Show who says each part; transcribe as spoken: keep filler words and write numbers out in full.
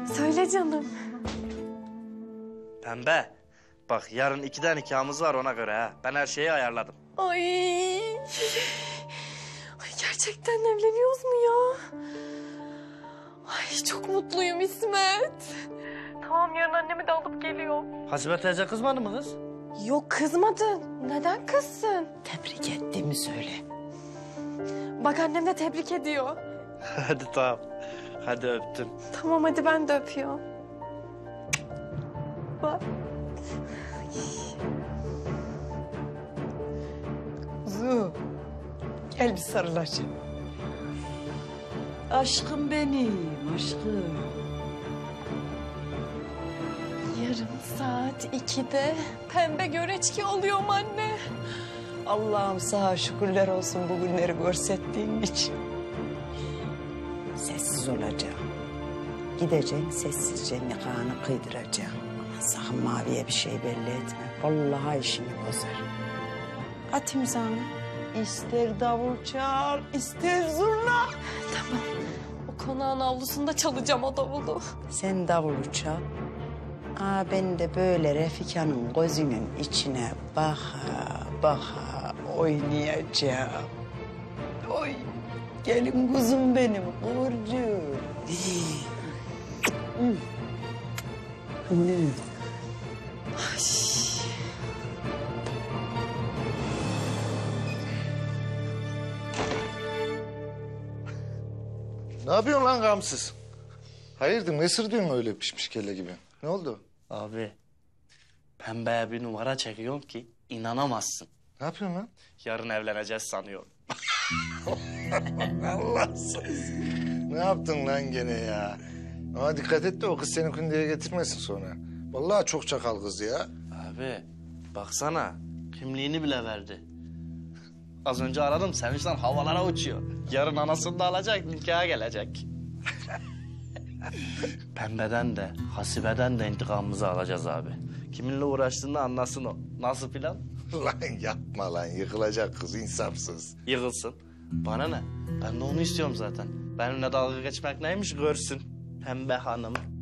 Speaker 1: Söyle canım.
Speaker 2: Pembe, bak yarın ikiden nikahımız var ona göre ha. Ben her şeyi ayarladım.
Speaker 1: Ay. Ay gerçekten evleniyoruz mu ya? Ay çok mutluyum İsmet. Tamam yarın annemi de alıp geliyorum.
Speaker 2: Hasibe teyze kızmadı mı kız?
Speaker 1: Yok kızmadı. Neden kızsın?
Speaker 3: Tebrik ettiğimi söyle.
Speaker 1: Bak annem de tebrik ediyor.
Speaker 2: Hadi tamam. Hadi öptüm.
Speaker 1: Tamam hadi ben de öpüyorum. Bak.
Speaker 3: Zu, gel bir sarılacağım. Aşkım benim, aşkım.
Speaker 1: Yarın saat ikide pembe göreçki oluyorum anne.
Speaker 3: Allah'ım sana şükürler olsun bu günleri görsettiğin için. Sessiz olacağım. Gideceksin sessizce nikahını kıydıracaksın. Ama sakın Mavi'ye bir şey belli etme. Vallahi işini bozar. At imzanı. İster davul çal, ister zurna.
Speaker 1: Tamam. O konağın avlusunda çalacağım o davulu.
Speaker 3: Sen davulu çal. Aa, ben de böyle Refika'nın gözünün içine baka baka oynayacağım. Oy, gelin kuzum benim, kıvırcığım. Hmm. Annem.
Speaker 1: Ay.
Speaker 4: Ne yapıyorsun lan gamsız? Hayırdır ne sırdıyorsun öyle pişmiş kelle gibi? Ne oldu?
Speaker 2: Abi, pembeye bir numara çekiyorum ki inanamazsın.
Speaker 4: Ne yapıyorsun lan?
Speaker 2: Yarın evleneceğiz sanıyorum.
Speaker 4: Allahsız. Ne yaptın lan gene ya? Ama dikkat et de o kız seni kundiye getirmesin sonra. Vallahi çok çakal kız ya.
Speaker 2: Abi, baksana kimliğini bile verdi. Az önce aradım sevinçten havalara uçuyor. Yarın anasını da alacak, nikaha gelecek. Pembeden de, Hasibe'den de intikamımızı alacağız abi. Kiminle uğraştığını anlasın o. Nasıl plan?
Speaker 4: Lan yapma lan yıkılacak kız insafsız.
Speaker 2: Yıkılsın. Bana ne? Ben de onu istiyorum zaten. Benimle dalga geçmek neymiş görsün. Pembe hanım.